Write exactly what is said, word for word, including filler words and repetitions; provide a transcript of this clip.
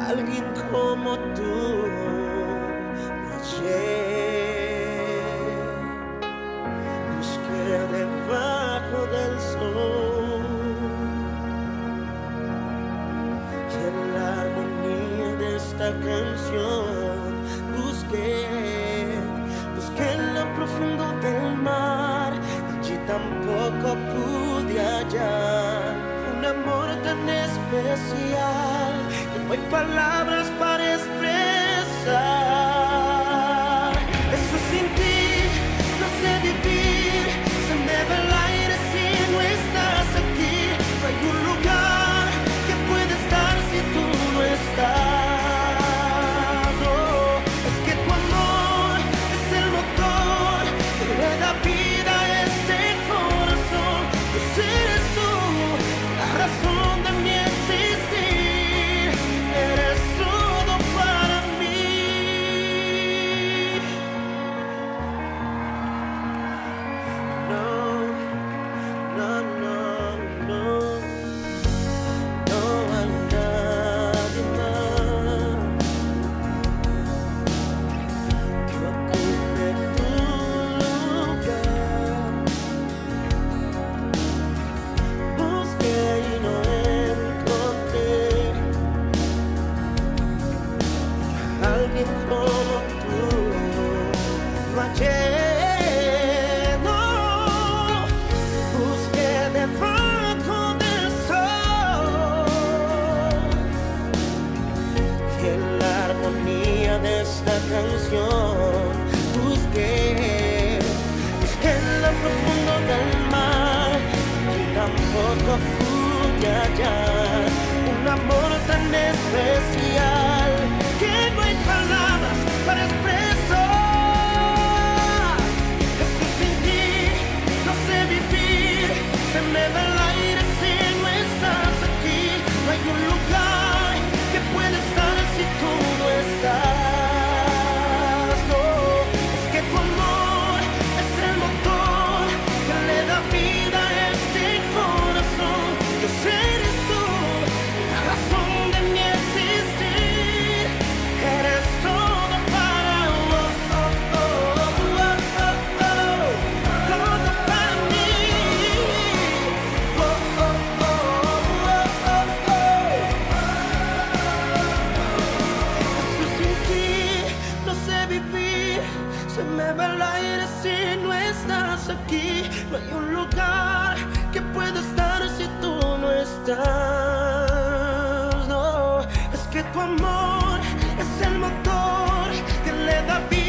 alguien como tú no hallé. Busqué debajo del sol y en la armonía de esta canción busqué, busqué en lo profundo del mar, allí tampoco pude hallar un amor tan especial que no hay palabras para expresar. Eso sin ti no sé vivir, se me va el aire si no estás aquí. No hay un lugar que pueda estar si tú no estás. No, es que tu amor es el motor que le da vida a este corazón. Pues eres tú la razón de mi existir, eres todo para mí. No, no, no, no, no hay nadie más que ocupe tu lugar. Busqué y no encontré alguien como tú, no hallé. No, busqué debajo del sol y en la armonía de esta canción busqué, busqué en lo profundo del mar y tampoco pude hallar un amor tan especial que no hay palabras para expresar. Jesús, sin ti no sé vivir, se me va el aire si no estás aquí. No hay un lugar que pueda estar si tú no estás. No, es que tu amor es el motor que le da vida a este corazón. Dios, eres tú la razón de mi existir, eres todo para oh, oh, oh, oh, oh, oh, todo para mí. Oh, oh, oh, oh, oh, oh. Jesús, sin ti no sé vivir, se me va el aire si no estás aquí. No hay un lugar que pueda estar si tú no estás. No, es que tu amor es el motor que le da vida